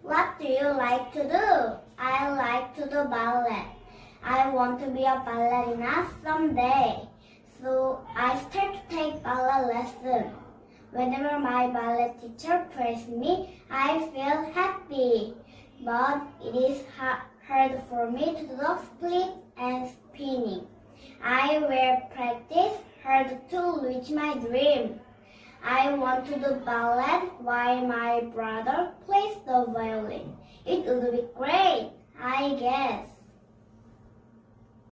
What do you like to do? I like to do ballet. I want to be a ballerina someday. So I start to take ballet lessons. Whenever my ballet teacher praises me, I feel happy. But it is hard for me to do split and spinning. I will practice hard to reach my dream. I want to do ballet while my brother plays the violin. It would be great, I guess.